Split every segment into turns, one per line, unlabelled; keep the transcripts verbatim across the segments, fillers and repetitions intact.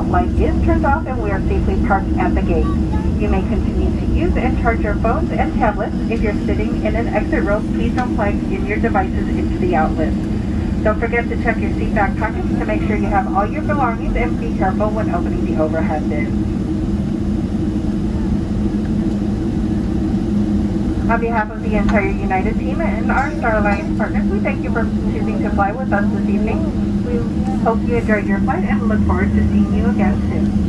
seatbelt light is turned off and we are safely parked at the gate. You may continue to use and charge your phones and tablets. If you're sitting in an exit row, please don't plug in your devices into the outlet. Don't forget to check your seat back pockets to make sure you have all your belongings, and be careful when opening the overhead bin. On behalf of the entire United team and our Star Alliance partners, we thank you for choosing to fly with us this evening. We hope you enjoyed your flight and look forward to seeing you again soon.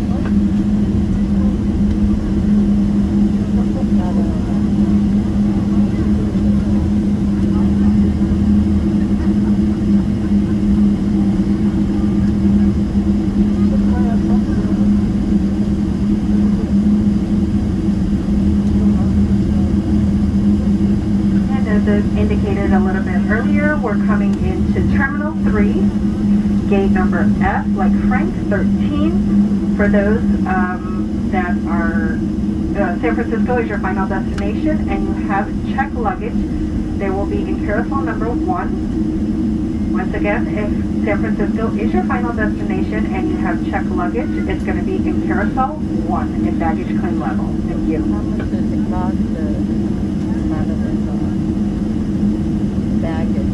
As indicated a little bit earlier, we're coming into Terminal three, gate number F, like Frank, thirteen. For those um, that are, uh, San Francisco is your final destination and you have checked luggage, they will be in carousel number one. Once again, if San Francisco is your final destination and you have checked luggage, it's going to be in carousel one in baggage claim level. Thank you.
How much does it cost to have it in the baggage?